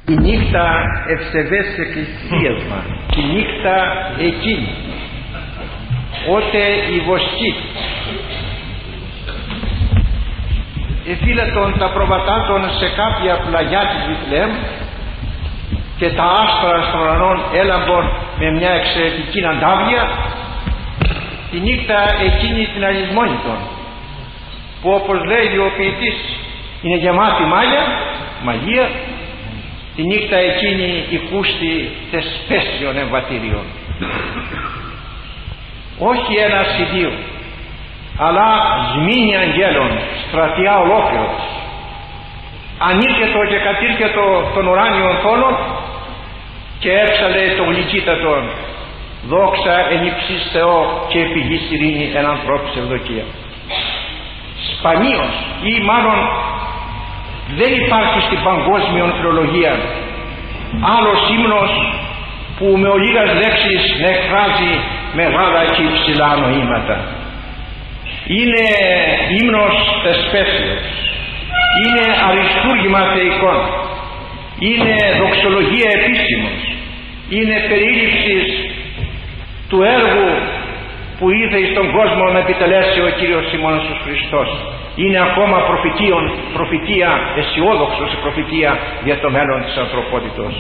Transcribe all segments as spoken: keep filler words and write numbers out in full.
Η νύχτα ευσεβές εκκλησίας μας, η νύχτα εκείνη, ότε η βοσκή εφύλετον τα προβατάτων σε κάποια πλαγιά της Βιθλεέμ και τα άστρα στον ουρανών έλαμπον με μια εξαιρετική αντάβια, τη νύχτα εκείνη την αλυσμόνητον, που όπως λέει ο ποιητής είναι γεμάτη μάγια, μαγεία, τη νύχτα εκείνη η κούστη θεσπέσιων εμβατήριων. Όχι ένας ή δύο, αλλά σμήνη αγγέλων, στρατιά ολόκληρος, ανήρκετο και κατήρκετο των ουράνιων θόλων και έξαλε το γλυκύτατον δόξα εν υψής Θεό και επί γης ειρήνη εν ανθρώπης ευδοκία. Σπανίως ή μάλλον δεν υπάρχει στην παγκόσμια φιλολογία άλλος ύμνος που με ολίγας λέξεις να εκφράζει μεγάλα και υψηλά νοήματα. Είναι ύμνος θεσπέσιος, είναι αριστούργημα θεϊκών, είναι δοξολογία επίσημος, είναι περίληψης του έργου που ήρθε στον κόσμο να επιτελέσει ο Κύριος ημών Ιησούς Χριστός. Είναι ακόμα προφητείον, προφητεία, αισιόδοξος προφητεία για το μέλλον της ανθρωπότητος.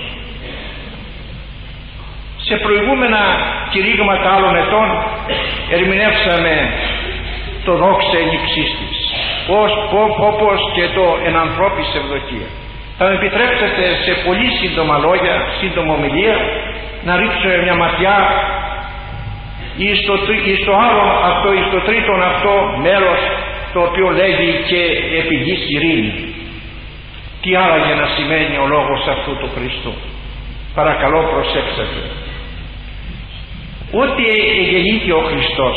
Σε προηγούμενα κηρύγματα άλλων ετών ερμηνεύσαμε το δόξα εν υψής της, όπως και το εν ανθρώπης ευδοκία. Θα με επιτρέψετε σε πολύ σύντομα λόγια, σύντομα ομιλία, να ρίξω μια ματιά εις το, εις το άλλο αυτό, εις το τρίτον αυτό μέρος, το οποίο λέγει και επί γης ειρήνη. Τι άραγε να σημαίνει ο λόγος αυτού του Χριστού? Παρακαλώ προσέξτε. Ότι εγεννήθη ο Χριστός,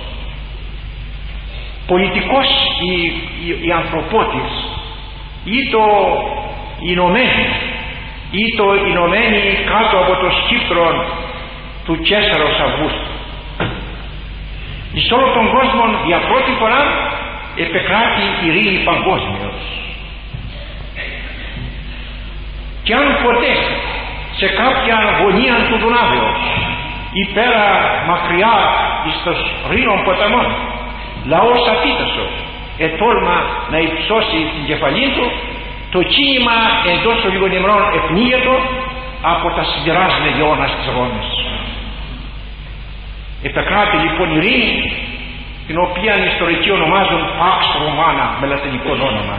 πολιτικός η, η, η ανθρωπότης, ή το Ηνωμένη, ή το Ηνωμένη κάτω από το σκύπτρο του Καίσαρος Αυγούστου. Εις όλο τον κόσμο για πρώτη φορά επεκράτη ειρήνη παγκόσμιος. Και αν ποτέ σε κάποια γωνία του Δουνάβεως ή πέρα μακριά εις των ρήνων ποταμών λαός αφύτασος ετόλμα να υψώσει την κεφαλή του, το κίνημα εντός των λίγων ημερών επνίγετο από τα σιδηράς λεγεώνας της Ρώμης. Επεκράτη λοιπόν ειρήνη, την οποία οι ιστορικοί ονομάζουν Pax Romana με λατινικό όνομα.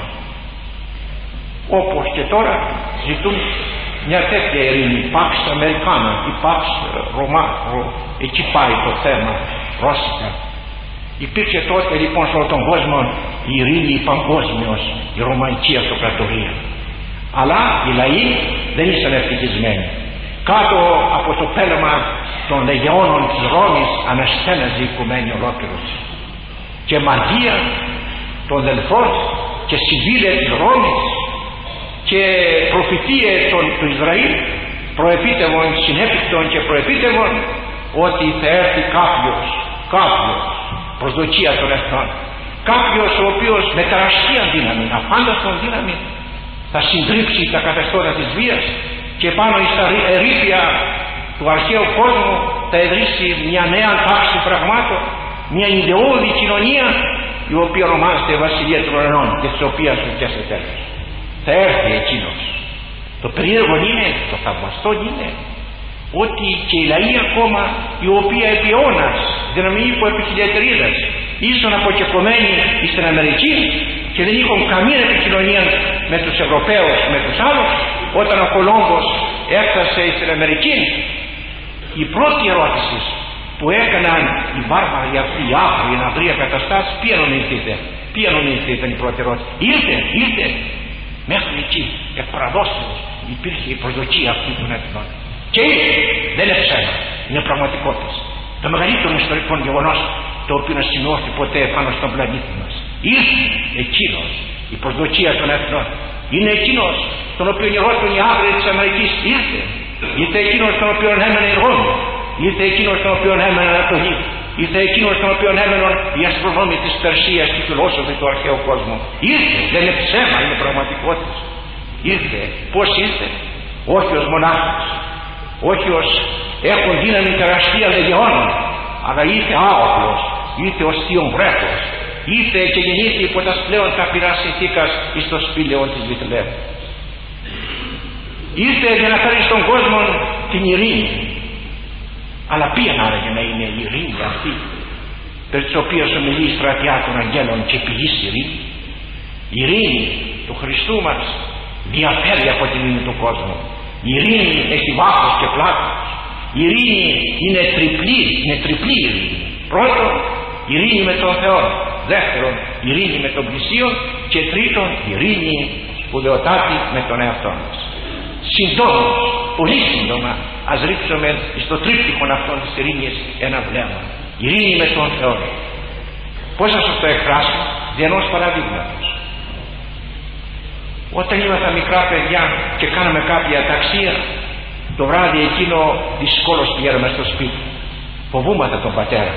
Όπως και τώρα ζητούν μια τέτοια ειρήνη, Pax Americana ή Pax Romana, εκεί πάει το θέμα, ρώσικα. Υπήρξε τότε λοιπόν σε όλο τον κόσμο η ειρήνη παγκόσμιος, η ρωμαϊκή αυτοκρατορία. Αλλά οι λαοί δεν ήσαν ευτυχισμένοι. Κάτω από το πέλαμα των λεγεώνων της Ρώμης αναστέναζε η οικουμένη ολόκληρος. Και μαγεία των δελφών και συμβίλε της Ρώμης και προφητείες του Ισραήλ προεπίτευον, συνέπικτον και προεπίτευον ότι θα έρθει κάποιος, κάποιος, προσδοκία των εθνών, κάποιος ο οποίος με τεραστία δύναμη, αφάνταστον δύναμη, θα συντρίψει τα καθεστώτα της βίας και πάνω στα ερήπια του αρχαίου κόσμου θα ιδρύσει μια νέα τάξη πραγμάτων, μια ιδεώδη κοινωνία, η οποία ονομάζεται Βασιλεία των Ουρανών και της οποίας ουκιάσε τέλος. Θα έρθει εκείνος. Το περίεργο είναι, το θαυμαστό είναι, ότι και οι λαοί ακόμα, οι οποίοι επί αιώνας, δυναμή υπό επιχιλιατρίδας, ήσαν αποκεφωμένοι στην Αμερική και δεν είχαν καμία επικοινωνία με τους Ευρωπαίους, με τους άλλους, όταν ο Κολόμπος έφτασε στην Αμερική, η πρώτη ερώτηση που έκαναν οι βάρβαροι αυτοί, οι άφροι, οι ναυρία καταστάσεις, ποια νομίζετε, ποια νομίζετε ήταν η πρώτη ερώτηση? Ήρθε, ήρθε. Μέχρι εκεί, εκ παραδόσεως, υπήρχε η προσδοκία αυτή των εθνών. Και ήρθε, δεν είναι ψέμα, είναι πραγματικότητα. Το μεγαλύτερο ιστορικό γεγονός το οποίο να σημειώσει ποτέ πάνω στον πλανήτη μας. Ήρθε εκείνος, η προσδοκία των εθνών. Είναι εκείνος τον οποίο γερόταν οι άγριοι της Αμερικής. Ήρθε. Ήρθε εκείνος τον οποίο έμενε η Ρώμη. Ήρθε εκείνος τον οποίο έμενε η Ανατολή. Ήρθε εκείνος τον οποίο έμεναν οι αστρονόμοι της Περσίας και οι φιλόσοφοι του αρχαίου κόσμου. Ήρθε. Δεν είναι ψέμα, είναι πραγματικότητα. Ήρθε. Πώς ήρθε? όχι ως μονάχος, όχι ως έχουν δύναμη τεραστία λεγεώνων, αλλά είτε άοπλος, είτε ως θείον βρέφος, είτε και γεννήθη υπό τας πλέον ταπεινάς συνθήκας εις το σπήλαιον της Βηθλεέμ. Ήρθε για να φέρει στον κόσμο την ειρήνη. Αλλά ποια άραγε να είναι η ειρήνη αυτή, περί της οποίας ομιλεί η στρατιά των αγγέλων και πηγής ειρήνη? Η ειρήνη του Χριστού μας διαφέρει από την ειρήνη του κόσμου. Η ειρήνη έχει βάθος και πλάτος. Η ειρήνη είναι τριπλή, είναι τριπλή ειρήνη. Πρώτον, ειρήνη με τον Θεό. Δεύτερον, ειρήνη με τον πλησίον. Και τρίτον, ειρήνη σπουδαιοτάτη με τον εαυτό μας. Συντόμως, πολύ σύντομα, ας ρίξουμε στο τρίπτυχο αυτών της ειρήνης ένα βλέμμα. Ειρήνη με τον Θεό. Πώς θα σας το εκφράσω? Δι' ενός παραδείγματος. Όταν ήμασταν μικρά παιδιά και κάναμε κάποια ταξία, το βράδυ εκείνο δυσκόλως πηγαίναμε στο σπίτι. Φοβούμαστε τον πατέρα.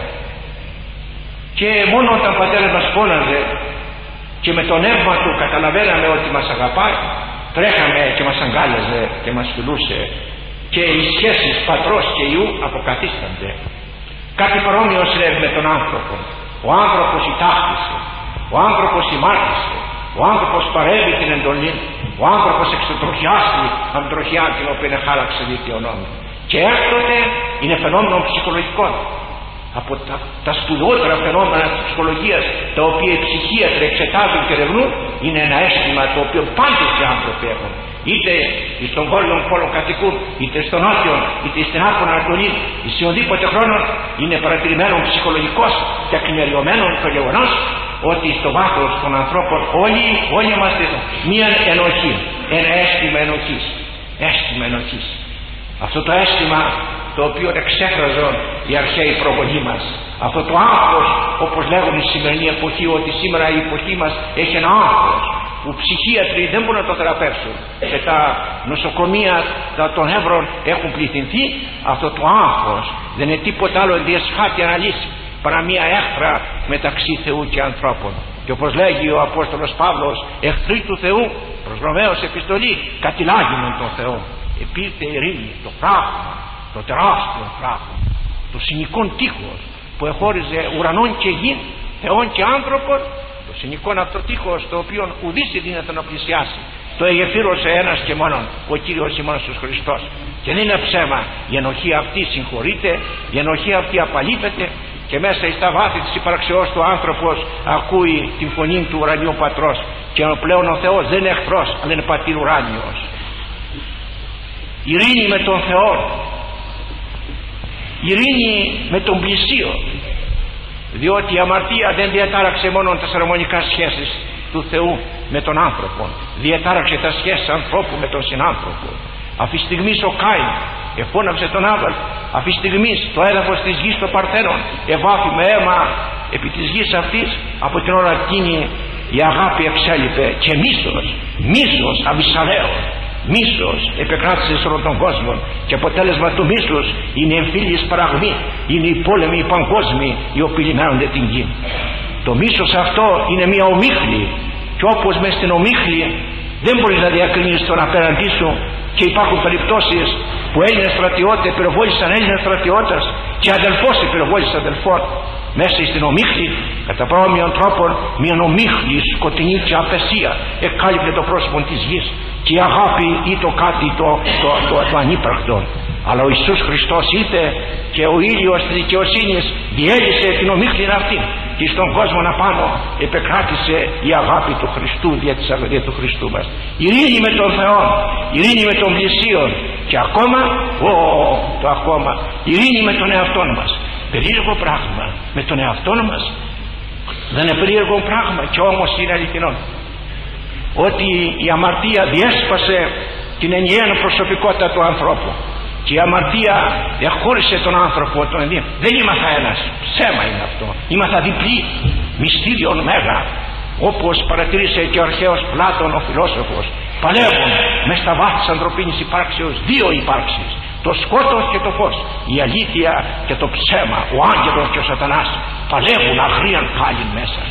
Και μόνο όταν ο πατέρας μας φώναζε και με το νεύμα του καταλαβαίναμε ότι μας αγαπάει, τρέχαμε και μας αγκάλιαζε και μας φιλούσε, και οι σχέσεις πατρός και ιού αποκαθίστανται. Κάτι παρόμοιο συνέβη με τον άνθρωπο. Ο άνθρωπος ητάχτησε, ο άνθρωπος ημάρτησε, ο άνθρωπος παρέβη την εντολή, ο άνθρωπος εξετροχιάστη από την τροχιά την οποία χάραξε δίκαιο νόμο. Και έκτοτε είναι φαινόμενο ψυχολογικό. Από τα, τα σπουδαιότερα φαινόμενα της ψυχολογίας, τα οποία οι ψυχίατροι εξετάζουν και ερευνούν, είναι ένα αίσθημα το οποίο πάντως οι άνθρωποι έχουν. Είτε στον βόρειο πόλο κατοικούν, είτε στον νότιο, είτε στην άπο Ανατολή, ή σε οδήποτε χρόνο, είναι παρατηρημένο ψυχολογικός και ακμηριωμένο το γεγονός ότι στο βάθος των ανθρώπων όλοι, όλοι είμαστε μία ενοχή, ένα αίσθημα ενοχής. Αίσθημα ενοχής. Αυτό το αίσθημα το οποίο εξέφραζαν οι αρχαίοι προγονείς μας. Αυτό το άγχος, όπως λέγουν η σημερινή εποχή, ότι σήμερα η εποχή μας έχει ένα άγχος που ψυχίατροι δεν μπορούν να το θεραπεύσουν και τα νοσοκομεία των νεύρων έχουν πληθυνθεί. Αυτό το άγχος δεν είναι τίποτα άλλο εν διεσχάτη αναλύση παρά μία έχθρα μεταξύ Θεού και ανθρώπων. Και όπως λέγει ο Απόστολος Παύλος, εχθροί του Θεού, προς Ρωμαίους επιστολή, κατηλάγινον τον Θεό. Επήρθε ειρήνη, το πράγμα, το τεράστιο πράγμα, το συνοικόν τείχος που εχώριζε ουρανών και γην, Θεών και άνθρωπον, το συνοικόν αυτό τείχος το οποίο ουδής δύναται να πλησιάσει, το εγεφύρωσε ένας και μόνον, ο Κύριος ημών Ιησούς Χριστός. Και δεν είναι ψέμα, η ενοχή αυτή συγχωρείται, η ενοχή αυτή απαλείπεται, και μέσα στα βάθη της υπαρξεώς του άνθρωπος ακούει την φωνή του ουρανιού Πατρός, και πλέον ο Θεός δεν είναι εχθρός, αλλά είναι πατήρ ουράνιος. Ειρήνη με τον Θεό, ειρήνη με τον πλησίο, διότι η αμαρτία δεν διατάραξε μόνο τα σαρμονικά σχέσεις του Θεού με τον άνθρωπο, διατάραξε τα σχέσεις ανθρώπου με τον συνάνθρωπο. Αυτή τη στιγμή ο Κάιν εφώναξε τον Άβελ, αυτή τη στιγμή το έδαφος της γης των Παρθένων ευάφη με αίμα επί της γης αυτής. Από την ώρα εκείνη η αγάπη εξέλιπε και μίσος, μίσος αβυσσαλαίο, μίσος επεκράτησε σε όλον τον κόσμο, και αποτέλεσμα του μίσους είναι η εμφύλιες παραγμή, είναι οι πόλεμοι οι παγκόσμιοι οι οποίοι λιμαίνονται την γη. Το μίσος αυτό είναι μια ομίχλη, και όπως μες στην ομίχλη δεν μπορείς να διακρίνεις τον απέναντί σου, και υπάρχουν περιπτώσεις που Έλληνες στρατιώτες πυροβόλησαν Έλληνες στρατιώτες και αδελφός πυροβόλησε αδελφόν. Μέσα στην ομίχλη, κατά παρόμοιον τρόπο, μια ομίχλη σκοτεινή και απεσία εκάλυπτε το πρόσωπο της γης, και η αγάπη ή το κάτι το, το, το, το, το ανύπαρκτο. Αλλά ο Ιησούς Χριστός ήρθε και ο ήλιος της δικαιοσύνης διέλυσε την ομίχλη αυτή, και στον κόσμο απάνω επεκράτησε η αγάπη του Χριστού δια της αγωνίας του Χριστού μας. Ειρήνη με τον Θεό, ειρήνη με τον πλησίον, και ακόμα, ο, το ακόμα, ειρήνη με τον εαυτό μας. Περίεργο πράγμα με τον εαυτό μας, δεν είναι περίεργο πράγμα, και όμως είναι αληθινό, ότι η αμαρτία διέσπασε την ενιαία προσωπικότητα του ανθρώπου, και η αμαρτία εχώρισε τον άνθρωπο τον ενιαίο. Δεν ήμαθα ένας, ψέμα είναι αυτό, ήμαθα διπλή, μυστήριον μέγα, όπως παρατήρησε και ο αρχαίος Πλάτων ο φιλόσοφος. Παλεύουν μες στα βάθη της ανθρωπίνης υπάρξεως δύο υπάρξεις, το σκότος και το φως, η αλήθεια και το ψέμα, ο άγγελος και ο σατανάς παλεύουν αγρίαν πάλι μέσα.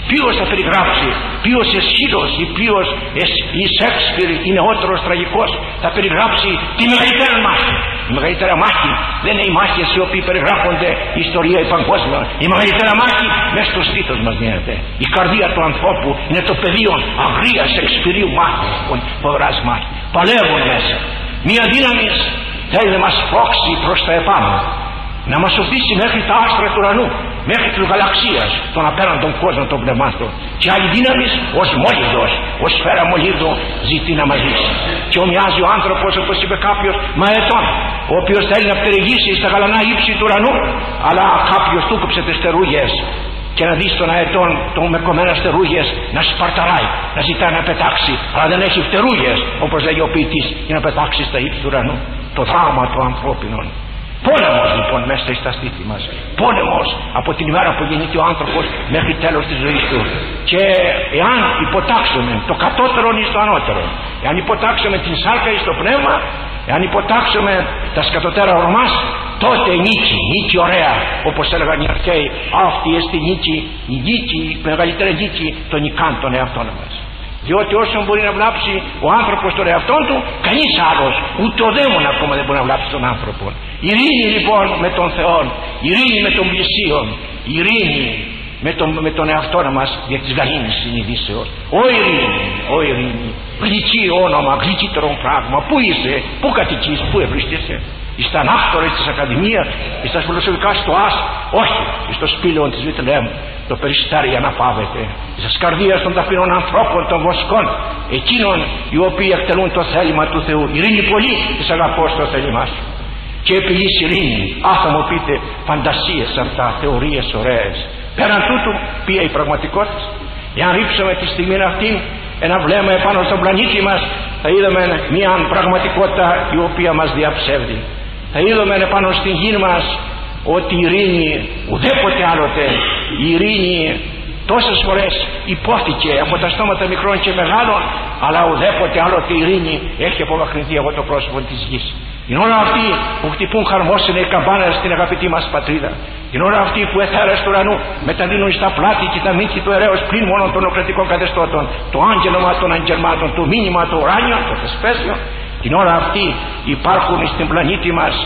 Ποιος θα περιγράψει, ποιος Εσχύλος ή ποιος η Σέξπιρ, η νεότερος τραγικός, θα περιγράψει τη μεγαλύτερη μάχη? Η μεγαλύτερη μάχη δεν είναι οι μάχες οι οποίοι περιγράφονται η ιστορία η παγκόσμια. Η μεγαλύτερη μάχη μέσα στο στήθος μας γίνεται. Η καρδία του ανθρώπου είναι το πεδίο αγρίας Σεξπιρίου μάχης, φοβεράς μάχη. Παλεύουν μέσα. Μία δύναμη θέλει να μας πρόξει προς τα επάνω, να μας οδηγήσει μέχρι τα άστρα του ουρανού, μέχρι της γαλαξίας, τον απέραντον κόσμο των πνευμάτων. Και άλλη δύναμη ως μόλιδος, ως σφαίρα μολύδου ζητεί να μας δείξει. Και ομοιάζει ο άνθρωπος, όπως είπε κάποιος, μαετών, ο οποίος θέλει να πτερυγήσει στα γαλανά ύψη του ουρανού, αλλά κάποιος του κόψε τις στερούγες και να δει στον αετών τον με κομμένες στερούγες να σπαρταράει, να ζητάει να πετάξει, αλλά δεν έχει φτερούγες, όπως λέγει ο ποιητής, για να πετάξει στα ύψη του ουρανού. Το δράμα του ανθρώπινου. Πόλεμος λοιπόν μέσα στα στήθη μας. Πόλεμος από την ημέρα που γεννείται ο άνθρωπος μέχρι τέλος της ζωής του. Και εάν υποτάξουμε το κατώτερο ή το ανώτερο, εάν υποτάξουμε την σάρκα ή το πνεύμα, εάν υποτάξουμε τα σκατωτέρα ορμάς, τότε νίκη, νίκη ωραία, όπως έλεγαν οι αρχαίοι. Αυτή εστί νίκη, η νίκη, η μεγαλύτερη νίκη των νικάν των εαυτών μας. Διότι όσο μπορεί να βλάψει ο άνθρωπος τον εαυτόν του, κανείς άλλος, ούτε ο δαίμον ακόμα δεν μπορεί να βλάψει τον άνθρωπο. Ειρήνη λοιπόν με τον Θεό, ειρήνη με τον πλησίον, ειρήνη με τον, με τον εαυτό μας για τις γαλήνες συνειδήσεως. Ο ειρήνη, ο ειρήνη, γλυκή όνομα, γλυκύτερο πράγμα. Πού είσαι, πού κατοικείς, πού ευρίσκεσαι? Εις τα ανάκτορα της Ακαδημίας, εις τα φιλοσοφικά στο Άσ, όχι, εις το σπήλαιο της Βιτλέμ, το περιστάρι αναπαύεται. Εις τα καρδίας των ταπεινών ανθρώπων των βοσκών, εκείνων οι οποίοι εκτελούν το θέλημα του Θεού. Ειρήνη πολύ, εις αγαπώ στο θέλημά σου. Και επιλύσει ειρήνη. Α, θα μου πείτε, φαντασίες αυτά, θεωρίες ωραίες. Πέραν τούτου, ποια η πραγματικότητα? Εάν ρίξουμε τη στιγμή αυτή ένα βλέμμα επάνω στον πλανήτη μας, θα είδαμε μια πραγματικότητα η οποία μας διαψεύδει. Θα είδαμε επάνω στην γη μας ότι η ειρήνη ουδέποτε άλλοτε, η ειρήνη τόσες φορές υπόθηκε από τα στόματα μικρών και μεγάλων, αλλά ουδέποτε άλλοτε η ειρήνη έχει απομακρυνθεί από το πρόσωπο της γης. Την ώρα αυτή που χτυπούν χαρμόσυνα οι καμπάνες στην αγαπητή μας πατρίδα, την ώρα αυτή που εθέρες του ουρανού μεταδίνουν στα πλάτη και τα μύθη του ερέως πλην μόνο των οκρατικών καθεστώτων, το άγγελμα των αγγελμάτων, το μήνυμα το ουράνιο, το θεσπέσιο, την ώρα αυτή υπάρχουν στην πλανήτη μας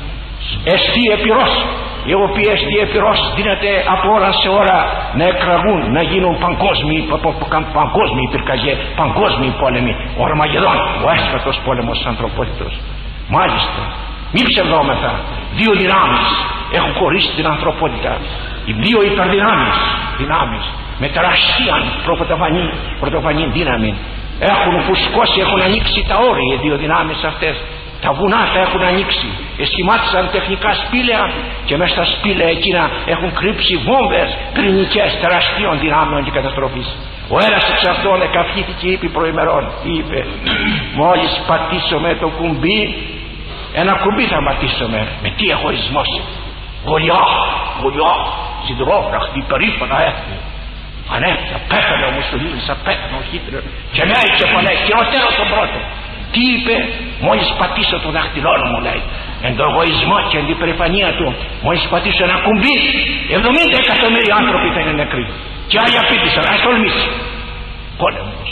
εστί επιρός, οι οποίοι εστί επιρός δίνεται από ώρα σε ώρα να εκραγούν, να γίνουν παγκόσμιοι, παγκόσμιοι πυρκαγιές, παγκόσμιοι πόλεμοι, ο Αρμαγεδόν, ο έσχατος πόλεμος της ανθρωπότητος. Μάλιστα, μη ψευδόμεθα, δύο δυνάμεις έχουν χωρίσει την ανθρωπότητα. Οι δύο υπερδυνάμεις, δυνάμεις με τεράστια πρωτοφανή, πρωτοφανή δύναμη, έχουν φουσκώσει, έχουν ανοίξει τα όρια. Οι δύο δυνάμεις αυτές, τα βουνά τα έχουν ανοίξει, εσχημάτισαν τεχνικά σπήλαια και μέσα στα σπήλαια εκείνα έχουν κρύψει βόμβες πυρηνικές τεραστίων δυνάμεων και καταστροφής. Ο ένας εξ αυτών εκαυχήθηκε και είπε προημερών, είπε, μόλις πατήσουμε το κουμπί, ένα κουμπί θα πατήσουμε, με τι εγωισμός, Γολιά, Γολιά, συντρόφραχτη, περήφανα έθνη. Ανέφτα, πέθανε ο Μουσολίνης, απέθανε ο Χίτλερ και λέει και πονέ, χειρότερο τον πρώτο. Τι είπε? Μόλις πατήσω το δάχτυλό μου, λέει, εν το εγωισμό και εν την περηφανία του, μόλις πατήσω ένα κουμπί, εβδομήντα εκατομμύρια άνθρωποι θα είναι νεκροί. Και άλλοι απίτησαν, ας τολμήσει. Πόλεμος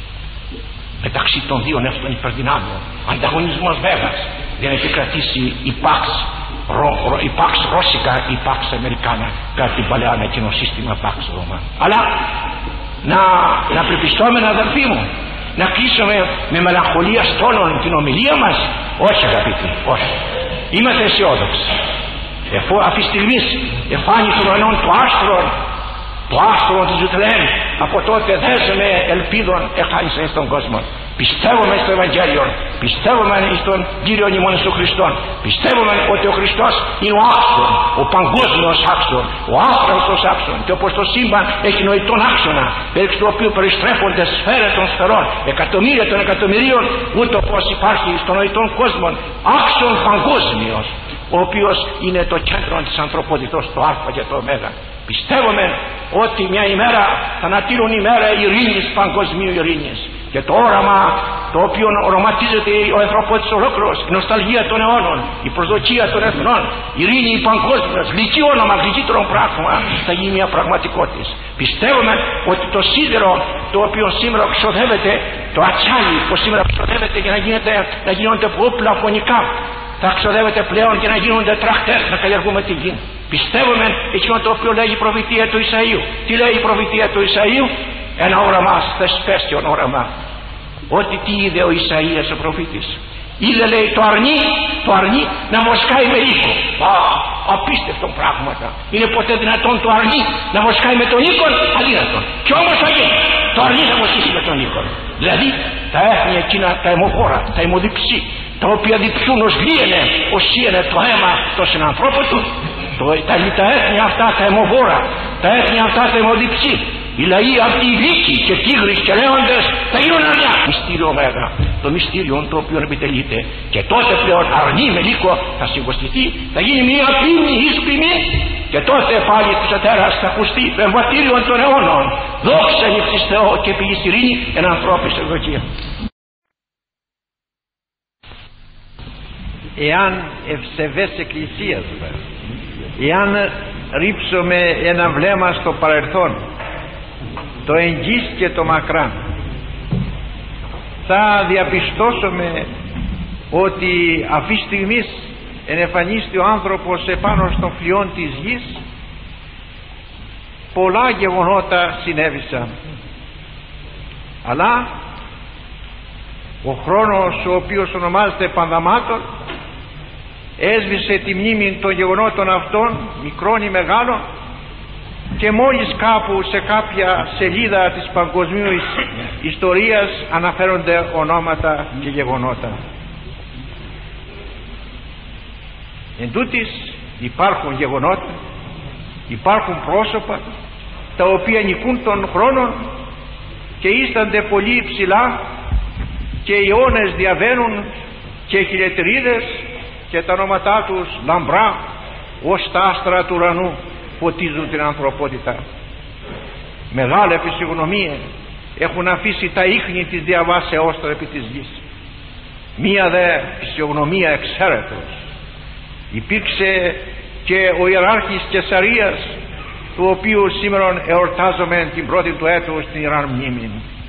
μεταξύ των δύο αυτών υπερδυνάμεων, ανταγωνισμός βέβας, για να επικρατήσει η Pax, η Pax Ρώσικα, η Pax Αμερικάνα, κατά την παλαιά εκείνο σύστημα Pax Ρώμα. Αλλά να, να πρεπιστώμενα, αδελφοί μου, να κλείσουμε με μελαγχολία στόλων την ομιλία μας? Όχι, αγαπητοί, όχι. Είμαστε αισιόδοξοι. Εφού αυτή τη στιγμή εφάνει των ουρανών το άστρο, το άστρο της Βηθλεέμ, από τότε δέζουμε ελπίδων εχάνησε στον κόσμο. Πιστεύουμε στο Ευαγγέλιο, πιστεύουμε στον Κύριο ημών Ιησού Χριστό, πιστεύουμε ότι ο Χριστός είναι ο άξον, ο παγκόσμιος άξον, ο άπρακτος άξον, και όπως το σύμπαν έχει νοητόν άξονα, περί του οποίου περιστρέφονται σφαίρες των σφαιρών, εκατομμύρια των εκατομμυρίων, ούτω πως υπάρχει στον νοητόν κόσμο άξον παγκόσμιος, ο οποίος είναι το κέντρο της ανθρωπότητος, το Α και το Ω. Πιστεύουμε ότι μια ημέρα θα ανατείλουν ημέρα ειρήνης, παγκοσμίου ειρήνης. και το όραμα το οποίο οραματίζεται ο ανθρωπότης ολόκληρος, η νοσταλγία των αιώνων, η προσδοκία των εθνών, η ειρήνη παγκόσμια, γλυκή όνομα, γλυκύτερο πράγμα, θα γίνει μια πραγματικότητα. Πιστεύουμε ότι το σίδερο το οποίο σήμερα ξοδεύεται, το ατσάλι που σήμερα ξοδεύεται για να, γίνεται, να γίνονται όπλα φωνικά, θα ξοδεύεται πλέον για να γίνονται τραχτέρ να καλλιεργούμε τη γη. Πιστεύουμε εκείνο το οποίο λέει η προβητεία του Ισαΐου. Τι λέει η προβητεία του Ισαΐου? Ένα όραμα θεσπέστιον όραμα. Ότι τι είδε ο Ισαΐας ο προφήτης? Είδε, λέει, το αρνί, το αρνί να μοσκάει με οίκο. Α, απίστευτο πράγματα. Είναι ποτέ δυνατόν το αρνί να μοσκάει με τον οίκον? Αδύνατον. Και όμως θα γίνει. Το αρνί θα μοσκήσει με τον οίκον. Δηλαδή τα έθνη εκείνα τα αιμοφόρα, τα αιμοδιψή, τα οποία διψούν ως λύαινε, ως σύαινε το αίμα των συνανθρώπων του, το, τα, τα έθνη αυτά τα αιμοβόρα, τα έθνη αυτά τα αιμοδιψή, οι λαοί αυτοί οι λύκοι και τίγρεις και λέοντες θα γίνουν αρνιά. Μυστήριο μέγα, το μυστήριο το οποίο επιτελείται, και τότε πλέον αρνί με λύκο θα συγκοστηθεί, θα γίνει μια πλήμη εις πλήμη, και τότε πάλι της ετέρας θα ακουστεί το εμβατήριο των αιώνων. Δόξα νυψης Θεό και πηγής ειρήνη εν ανθρώπης ευδοκία. Εάν ευσεβές εκκλησίας, εάν ρίψουμε ένα βλέμμα στο παρελθόν, το εγγύς και το μακράν, θα διαπιστώσουμε ότι αυτή τη στιγμή ενεφανίστη ο άνθρωπος επάνω στον φλοιόν της γης. Πολλά γεγονότα συνέβησαν, αλλά ο χρόνος ο οποίος ονομάζεται Πανδαμάτων έσβησε τη μνήμη των γεγονότων αυτών, μικρών ή μεγάλων, και μόλις κάπου σε κάποια σελίδα της παγκοσμίου ιστορίας αναφέρονται ονόματα και γεγονότα. Εν τούτοις υπάρχουν γεγονότα, υπάρχουν πρόσωπα τα οποία νικούν των χρόνων και ίστανται πολύ υψηλά, και οι αιώνες διαβαίνουν και χιλιετηρίδες, και τα ονόματά τους λαμπρά ως τα άστρα του ουρανού φωτίζουν την ανθρωπότητα. Μεγάλη φυσιογνωμία έχουν αφήσει τα ίχνη της διαβάσεώς του επί της γης. Μία δε φυσιογνωμία εξαίρετος υπήρξε και ο ιεράρχης Κεσαρίας, του οποίου σήμερα εορτάζομαι την πρώτη του έτου στην Ιεράν Μνήμη.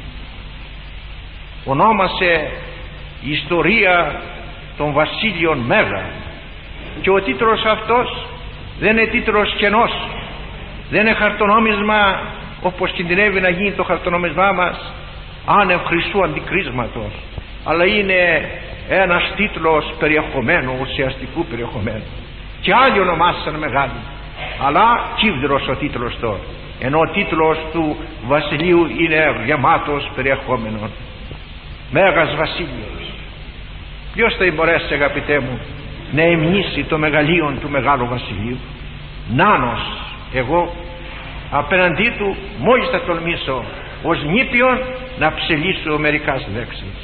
Ονόμασε η ιστορία των βασίλειων Μέγα, και ο τίτλος αυτός δεν είναι τίτλος κενός, δεν είναι χαρτονόμισμα όπως κινδυνεύει να γίνει το χαρτονόμισμά μας άνευ χρυσού αντικρίσματος, αλλά είναι ένας τίτλος περιεχομένου, ουσιαστικού περιεχομένου. Και άλλοι ονομάσαν μεγάλοι, αλλά κύβδρος ο τίτλος τώρα, ενώ ο τίτλος του βασιλείου είναι γεμάτος περιεχόμενων. Μέγας βασίλειος. Ποιος θα μπορέσει, αγαπητέ μου, να εμνήσει το μεγαλείον του μεγάλου βασιλείου? Νάνος εγώ απέναντί του μόλις θα τολμήσω ως νήπιον να ψελίσω μερικάς λέξεις.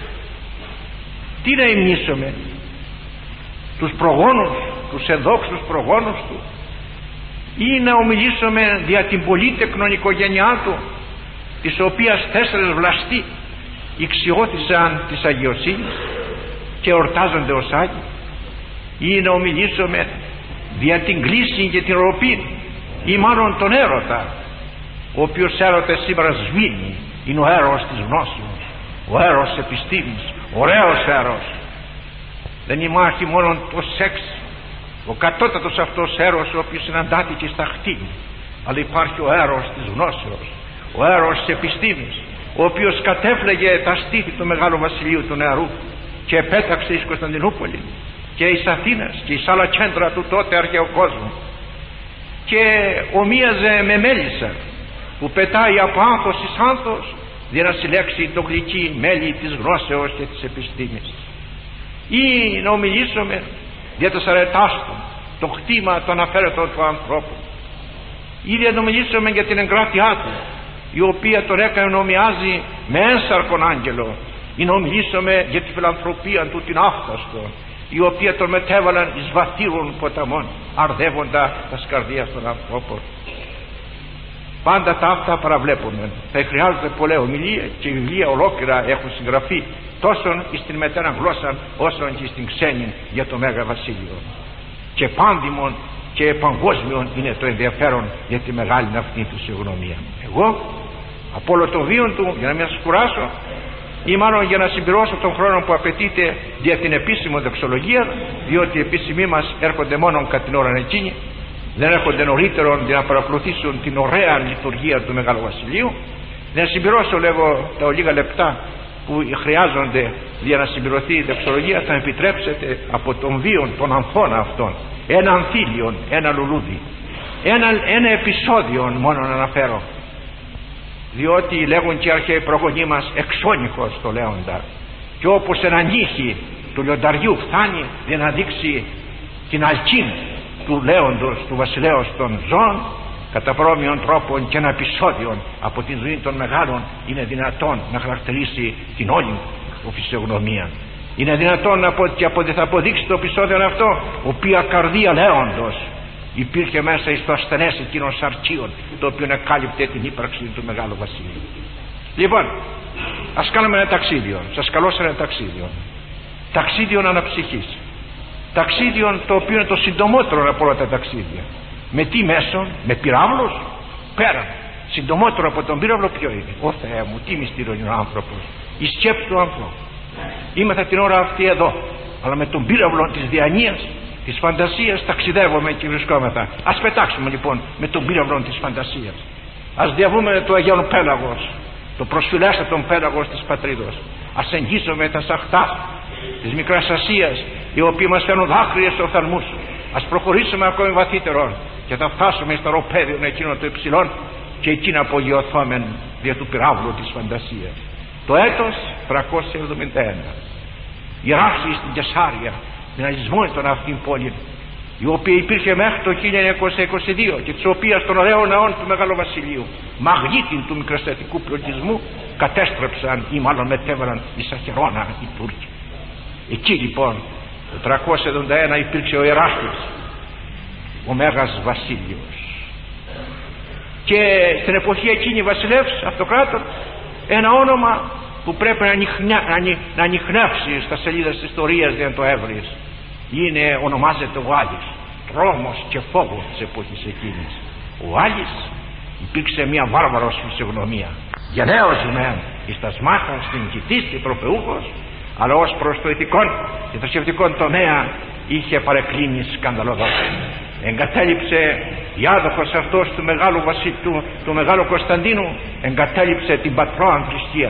Τι να εμνήσουμε? Τους προγόνους, τους ενδόξους προγόνους του, ή να ομιλήσουμε δια την πολύτεκνον οικογένειά του, της οποίας τέσσερις βλαστοί ηξιώτησαν της αγιοσύνης και ορτάζονται ως Άγιοι, ή να ομιλήσουμε δια την κλίση και την ροπή, ή μάλλον τον έρωτα, ο οποίος έρωτας σήμερα σβήνει, είναι ο έρωας της γνώσεως, ο έρωας της επιστήμης, ωραίος έρωας. Δεν υπάρχει μόνο το σεξ, ο κατώτατος αυτός έρωας ο οποίος συναντάται και στα χτίνη, αλλά υπάρχει ο έρωας της γνώσεως, ο έρωας της επιστήμης, ο οποίος κατέφλεγε τα στήθη του μεγάλου βασιλείου του νεαρού και επέταξε εις Κωνσταντινούπολη και εις Αθήνας και εις άλλα κέντρα του τότε αρχαίου κόσμου, και ομοίαζε με μέλισσα που πετάει από άνθος εις άνθος για να συλλέξει το γλυκύ μέλι της γνώσεως και της επιστήμης. Ή να ομιλήσουμε για το σαρετάστο, το χτήμα των αφαίρετων του ανθρώπου, ή να ομιλήσουμε για την εγκράτειά του, η οποία τον έκανε να ομοιάζει με ένσαρκον άγγελο, ή να ομιλήσουμε για τη φιλανθρωπία του την άφταστο, η οποία τον μετέβαλαν εις βαθύρων ποταμών, αρδεύοντα τα σκαρδίας των ανθρώπων. Πάντα τα αυτά παραβλέπουμε. Θα χρειάζονται πολλές ομιλίες και βιβλία ολόκληρα έχουν συγγραφεί τόσο στην μετέρα γλώσσα όσο και στην ξένη για το Μέγα Βασίλειο. Και πάνδημον και παγκόσμιον είναι το ενδιαφέρον για τη μεγάλη αυτή φυσιογνωμία. Εγώ από όλο το βίο του, για να μην σας κουράσω, ή μάλλον για να συμπληρώσω τον χρόνο που απαιτείται για την επίσημη δοξολογία, διότι οι επίσημοι μας έρχονται μόνο κατά την ώρα εκείνη, δεν έρχονται νωρίτερον για να παρακολουθήσουν την ωραία λειτουργία του Μεγάλου Βασιλείου. Να συμπληρώσω λέγω τα λίγα λεπτά που χρειάζονται για να συμπληρωθεί η δοξολογία. Θα επιτρέψετε από τον βίο των ανθών αυτών ένα ανθίλιον, ένα λουλούδι, ένα, ένα επεισόδιο μόνο να αναφέρω, διότι λέγουν και οι αρχαίοι προγονείς μας εξώνικος το λέοντα, και όπως ένα νύχι του λιονταριού φτάνει για να δείξει την αλκήν του λέοντος του βασιλέως των ζώων, κατά παρόμοιον τρόπον και ένα επεισόδιο από τη ζωή των μεγάλων είναι δυνατόν να χαρακτηρίσει την όλη φυσιογνωμία. Είναι δυνατόν να πω, και απο, θα αποδείξει το επεισόδιο αυτό, οποία καρδία λέοντος υπήρχε μέσα στο ασθενές εκείνων σαρκίων, το οποίο εκάλυπτε την ύπαρξη του Μεγάλου Βασιλείου. Λοιπόν, ας κάνουμε ένα ταξίδιο. Σας καλώ σε ένα ταξίδιο. Ταξίδιο αναψυχής. Ταξίδιο το οποίο είναι το συντομότερο από όλα τα ταξίδια. Με τι μέσον? Με πυράβλους? Πέρα. Συντομότερο από τον πύραυλο ποιο είναι? Ω Θεέ μου, τι μυστήριο είναι ο άνθρωπος, η σκέψη του άνθρωπου. Είμεθα την ώρα αυτή εδώ, αλλά με τον πύραυλο της διανοίας, της φαντασίας ταξιδεύουμε και βρισκόμεθα. Ας πετάξουμε λοιπόν με τον πύραυλο της φαντασίας. Ας διαβούμε το Αγίον Πέλαγος, το προσφυλέστατον πέλαγος της πατρίδος. Ας εγγύσουμε τα σαχτά της Μικράς Ασίας, οι οποίοι μας φέρνουν δάκρυες στους οφθαλμούς. Ας προχωρήσουμε ακόμη βαθύτερον και θα φτάσουμε στο ροπέδιο εκείνο το υψηλόν και εκεί να απογειωθόμεν δια του πυράβλου της φαντασίας. Το έτος τριακόσια εβδομήντα ένα. Η ράξη στην Κεσάρια, την αλυσμόνητον αυτήν πόλη, η οποία υπήρχε μέχρι το χίλια εννιακόσια είκοσι δύο και της οποίας των ωραίων ναών του Μεγάλου Βασιλείου, μαγνήτην του μικραστατικού πληθυσμού, κατέστρεψαν ή μάλλον μετέβαλαν εις Αχαιρώνα οι Τούρκοι. Εκεί λοιπόν το τριακόσια εβδομήντα ένα υπήρξε ο Εράστης, ο Μέγας Βασίλειος, και στην εποχή εκείνη βασιλεύς αυτοκράτορ, ένα όνομα που πρέπει να, ανιχνιά, να, ανι, να ανιχνεύσει στα σελίδες της ιστορίας για να το έβρεις. Είναι, ονομάζεται ο Άλης, τρόμος και φόβος της εποχής εκείνης. Ο Άλης υπήρξε μια βάρβαρος φυσιογνωμία, γενναίος μεν εις τα σμάχα στην κοιτής και προπεούχος, αλλά ως προς το ηθικό και θρησκευτικό τομέα είχε παρεκκλίνει σκανδαλωδώς. Εγκατέλειψε η άδοχος αυτός του Μεγάλου Βασιλείου, του Μεγάλου Κωνσταντίνου, εγκατέλειψε την πατρόαν θρησκεία.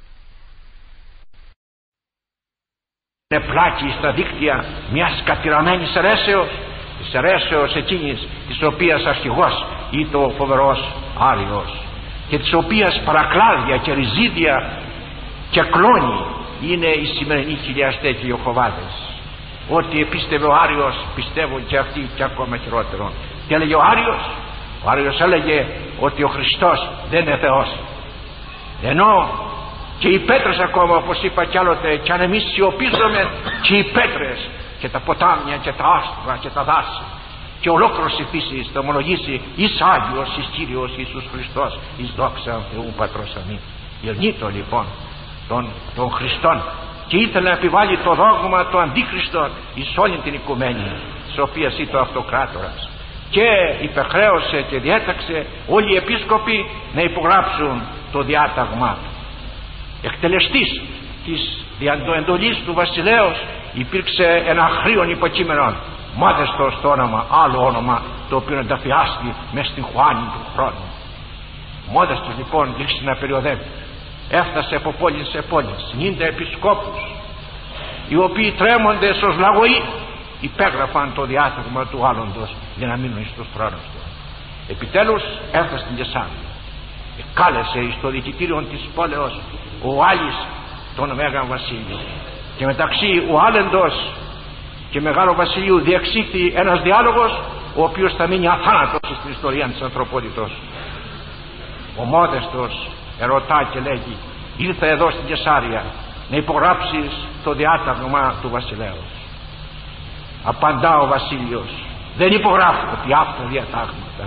Είναι πλάκη στα δίκτυα μιας κατηραμένης αιρέσεως, της αιρέσεως εκείνης της οποίας αρχηγός ήταν ο φοβερός Άριος και της οποίας παρακλάδια και ριζίδια και κλόνοι είναι οι σημερινοί χιλιαστές και οι Ιεχωβάδες. Ότι πίστευε ο Άριος πιστεύουν και αυτοί και ακόμα χειρότερο. Και έλεγε ο Άριος, ο Άριος έλεγε ότι ο Χριστός δεν είναι Θεός. Ενώ και οι πέτρες ακόμα, όπως είπα κι άλλοτε, κι αν εμείς σιωπίζουμε, και οι πέτρες και τα ποτάμια και τα άστρα και τα δάση και ολόκληρος η φύση θα ομολογήσει εις Άγιος, εις Κύριος Ιησούς Χριστός, εις δόξα Θεού Πατρός αμήν. Γερνήτω λοιπόν των, των Χριστών και ήθελε να επιβάλλει το δόγμα του Αντίχριστον εις όλη την οικουμένη, της οποίας ήταν ο αυτοκράτορας, και υπεχρέωσε και διέταξε όλοι οι επίσκοποι να υπογράψουν το διάταγμα. Εκτελεστής της διαντοεντολής του βασιλέως υπήρξε ένα αχρήον υποκείμενο, μόδεστο στο όνομα, άλλο όνομα το οποίο ενταφιάστηκε μες στην χουάνη του χρόνου. Μόδεστος λοιπόν δείξει να περιοδεύει. Έφτασε από πόλη σε πόλη, ενενήντα επισκόπους, οι οποίοι τρέμονται ως λαγωοί υπέγραφαν το διάταγμα του άλλοντος για να μείνουν στους θρόνους του. Επιτέλους έφτασε στην Κεσάρια. Κάλεσε στο διοικητήριο της πόλεως ο Άλης τον Μέγα Βασίλειο, και μεταξύ ο Άλεντος και Μεγάλο Βασιλείου διεξήχθη ένας διάλογος ο οποίος θα μείνει αθάνατος στην ιστορία της ανθρωπότητος. Ο Μόδεστος ερωτά και λέγει, ήρθα εδώ στην Κεσάρια να υπογράψεις το διάταγμα του βασιλέως. Απαντά ο Βασίλειος, δεν υπογράφω ότι αυτά διατάγματα.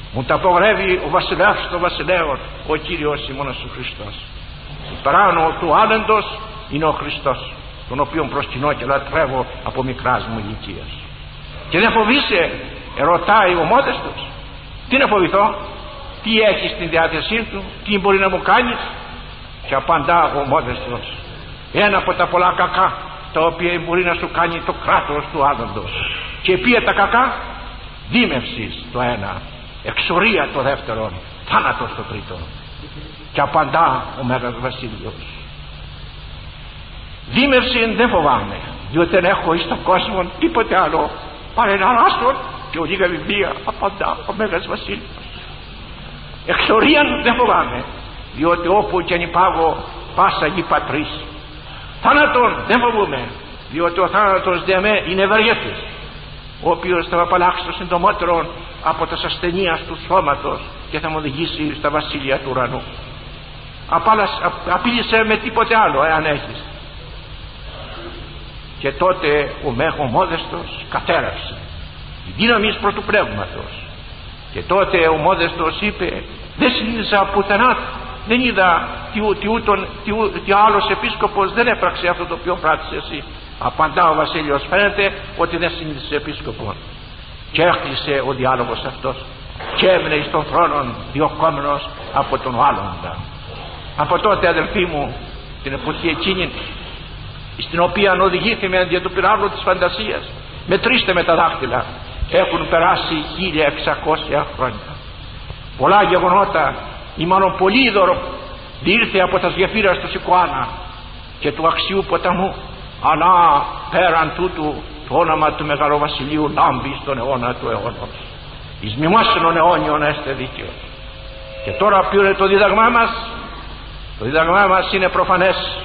Μου τα απογρεύει ο βασιλεύς των βασιλέων, ο Κύριος ημώνας ο Χριστός. Υπεράνω του άλεντος είναι ο Χριστός, τον οποίον προσκυνώ και λατρεύω από μικράς μου ηλικίας. Και δεν φοβείσαι, ρωτάει ο μόδεστος. Τι να φοβηθώ, τι έχει στην διάθεσή του, τι μπορεί να μου κάνεις? Και απαντά ο μόδεστος, ένα από τα πολλά κακά τα οποία μπορεί να σου κάνει το κράτος του άλοντος. Και ποια τα κακά? Δίμευσης το ένα, εξορία το δεύτερο, θάνατος το τρίτο. Και απαντά ο Μέγας Βασίλειος, δίμευση δεν φοβάμαι, διότι δεν έχω εις τον κόσμο τίποτε άλλο παρά έναν άστρο και ολίγα βιβλία. Απαντά ο Μέγας Βασίλειος. Εξορίαν δεν φοβάμαι, διότι όπου και αν υπάγω πάσα γη πατρίς. Θάνατον δεν φοβούμαι, διότι ο θάνατος δε με είναι ευεργέτης, ο οποίος θα με απαλλάξει το συντομότερο από τα ασθενείας του σώματος και θα μου οδηγήσει στα βασίλεια του ουρανού. Απείλησε με τίποτε άλλο εάν έχεις. Και τότε ο Μέγος Μόδεστος κατέρευσε η δύναμη πρωτού πνεύματος. Και τότε ο Μόδεστος είπε, δεν συνείδησα πουθενά, δεν είδα τι, τι, ούτων, τι, τι άλλος επίσκοπος δεν έπραξε αυτό το οποίο πράτησε εσύ. Απαντά ο Βασίλειος, φαίνεται ότι δεν συνείδησε επίσκοπο. Και έκλεισε ο διάλογος αυτός και έμεινε εις τον θρόνο διωκόμενος από τον Άλοντα. Από τότε, αδελφοί μου, την εποχή εκείνη στην οποία οδηγήθημε δια του πυράβλου της φαντασίας, μετρήστε με τα δάχτυλα, έχουν περάσει χίλια εξακόσια χρόνια. Πολλά γεγονότα, ή μάλλον πολύ είδωρο διήρθε από τα γεφύρας του Σικουάνα και του Αξιού ποταμού, αλλά πέραν τούτου το όνομα του Μεγάλου Βασιλείου λάμπει στον αιώνα του αιώνος. Εις μνημόσυνον αιώνιον έστε δίκαιος. Και τώρα ποιο είναι το δίδαγμά μας? Το δίδαγμά μας είναι προφανές,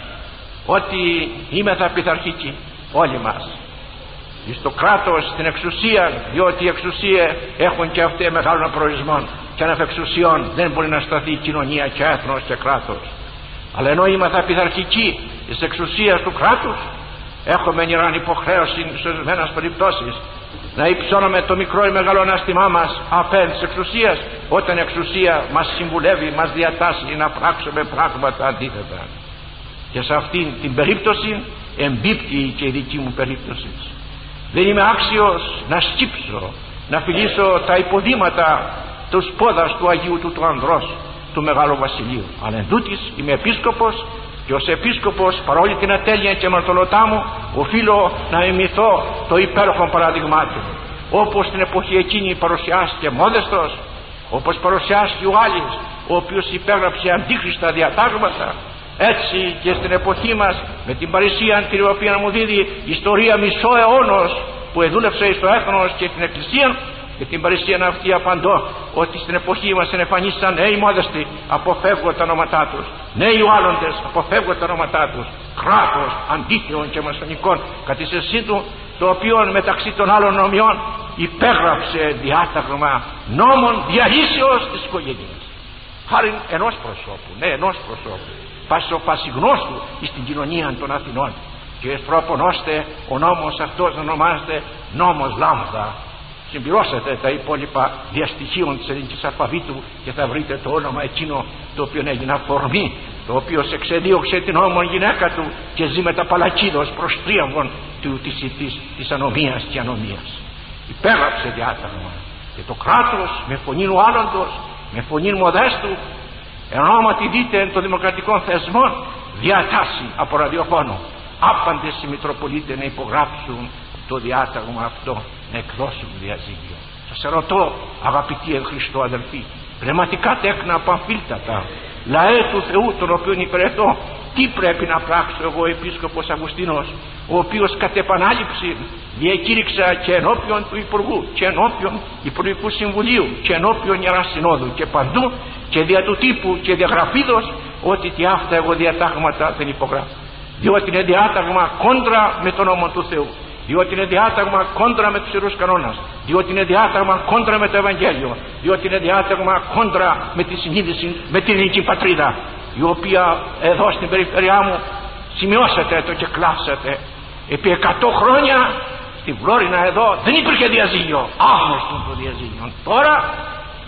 ότι είμεθα πειθαρχικοί όλοι μας εις το κράτος, στην εξουσία, διότι οι εξουσίες έχουν και αυτοί μεγάλων προορισμών και αναφ' εξουσιών δεν μπορεί να σταθεί κοινωνία και έθνος και κράτος. Αλλά ενώ είμεθα πειθαρχικοί εις εξουσίας του κράτους, έχουμε μια υποχρέωση σε ορισμένες περιπτώσεις να υψώνουμε το μικρό ή μεγάλο ανάστημά μας απέναντι της εξουσίας, όταν η εξουσία μας συμβουλεύει, μας διατάσσει να πράξουμε πράγματα αντίθετα. Και σε αυτήν την περίπτωση εμπίπτει και η δική μου περίπτωση. Δεν είμαι άξιος να σκύψω, να φιλήσω τα υποδήματα τους πόδας του Αγίου του του Ανδρός του Μεγάλου Βασιλείου. Αλλά εν τούτης είμαι επίσκοπος και ως επίσκοπος, παρόλη την ατέλεια και αμαρτωλοτά μου, οφείλω να μιμηθώ το υπέροχο παράδειγμά του. Όπως στην εποχή εκείνη παρουσιάστηκε Μόδεστος, όπως παρουσιάστηκε ο Άλλης, ο οποίος υπέγραψε αντίχριστα διατάγματα, έτσι και στην εποχή μας, με την παρησία την οποία μου δίδει ιστορία μισό αιώνος που εδούλεψε στο έθνος και την Εκκλησία, και την παρησία αυτή απαντώ ότι στην εποχή μας ενεφανίσαν νέοι Μόδεστοι, αποφεύγω τα ονόματά τους, νέοι Ουάλλοντες, αποφεύγω τα ονόματά τους, κράτος αντίθεων και μασονικών κατ' εισαισθή του, το οποίο μεταξύ των άλλων νομιών υπέγραψε διάταγμα νόμων διαλύσεως της οικογένειας. Χάρη ενός προσώπου, ναι, ενός προσώπου, πασιγνώστου στην κοινωνία των Αθηνών, και τρόπον ώστε ο νόμος αυτός ονομάζεται νόμος Λάμδα. Συμπληρώσετε τα υπόλοιπα διαστοιχείων της ελληνικής αλφαβήτου και θα βρείτε το όνομα εκείνο το οποίο έγινε αφορμή, το οποίο εξεδίωξε την όμορφη γυναίκα του και ζει με τα παλακίδος προς τρίαμβον του, της, της, της ανομίας και ανομίας. Υπέγραψε διάταγμα και το κράτος με φωνή Ουάλλοντος, με φωνή Μοδέστου, εν ονόματι δείτε των δημοκρατικών θεσμών, διατάσσει από ραδιοφόνο άπαντες οι Μητροπολίτες να υπογράψουν το διάταγμα αυτό, να εκδώσουν διαζύγιο. Σας ερωτώ, αγαπητοί εν Χριστώ αδελφοί, πνευματικά τέκνα απαμφίλτατα, λαέ του Θεού τον οποίον υπηρετώ, τι πρέπει να πράξω εγώ, επίσκοπος Αυγουστίνος, ο οποίος κατ' επανάληψη διακήρυξα και ενώπιον του Υπουργού και ενώπιον Υπουργικού Συμβουλίου και ενώπιον Ιεράς Συνόδου και παντού και δια του τύπου και διαγραφίδος, ότι τι αυτά εγώ διατάγματα δεν υπογράφω, διότι είναι διάταγμα κόντρα με τον νόμο του Θεού, διότι είναι διάταγμα κόντρα με τους ιερούς κανόνας, διότι είναι διάταγμα κόντρα με το Ευαγγέλιο, διότι είναι διάταγμα κόντρα με τη συνείδηση, με την ελληνική πατρίδα, η οποία εδώ στην περιφέρειά μου, σημειώσατε το και κλάψατε, επί εκατό χρόνια στην Φλόρινα εδώ δεν υπήρχε διαζύγιο, άγνωστο το διαζύγιο. Τώρα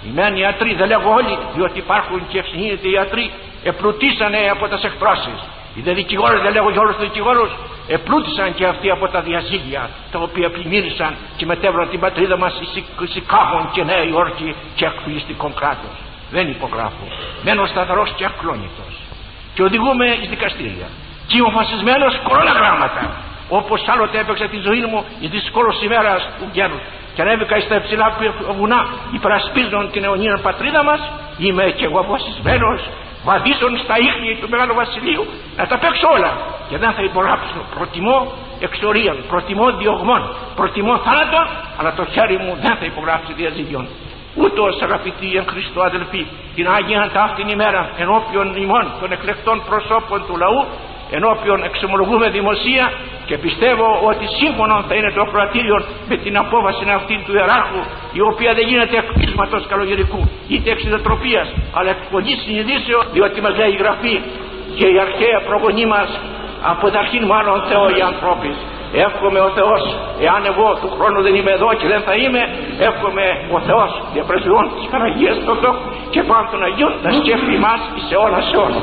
Οι μεν ιατροί, δεν λέγω όλοι, διότι υπάρχουν και ευσυνείδητοι ιατροί, επλουτίσανε από τις εκτρώσεις. Οι δε δικηγόροι, δεν λέγω για όλους τους δικηγόρους, επλούτησαν και αυτοί από τα διαζύγια, τα οποία πλημμύρισαν και μετέβραν την πατρίδα μας εις Σικάγον και Νέα Υόρκη και εκφυλιστικών κράτος. Δεν υπογράφω. Μένω σταθερός και ακλόνητος. Και οδηγούμε εις δικαστήρια. Και είμαι φασισμένος κορώνα γράμματα. Όπως άλλοτε έπαιξα τη ζωή μου εις δύσκολος ημέρας του γέρους. Και ανέβηκα στα υψηλά βουνά υπερασπίζον την αιωνία πατρίδα μας, είμαι και εγώ αποφασισμένος βαδίζον στα ίχνη του Μεγάλου Βασιλείου να τα παίξω όλα και δεν θα υπογράψω. Προτιμώ εξορίαν, προτιμώ διωγμών, προτιμώ θάνατον, αλλά το χέρι μου δεν θα υπογράψει διαζύγιον. Ούτως αγαπητοί εν Χριστώ αδελφοί, την Άγια ταύτην ημέρα ενώπιον ημών των εκλεκτών προσώπων του λαού, ενώπιον εξομολογούμε δημοσία και πιστεύω ότι σύμφωνο θα είναι το ακροατήριο με την απόφαση αυτή του ιεράρχου, η οποία δεν γίνεται εκ πείσματος καλογερικού είτε εξιδοτροπίας, αλλά εκ πολλής συνειδήσεως, διότι μας λέει η Γραφή και η αρχαία προγονή μας από την αρχήν μάλλον Θεό οι ανθρώποι. Εύχομαι ο Θεός, εάν εγώ του χρόνου δεν είμαι εδώ και δεν θα είμαι, εύχομαι ο Θεός διαπρεσβειών της Παναγίας των Τόκων και πάνω των Αγίων να σκέφτει μας σε όλα σε όλα.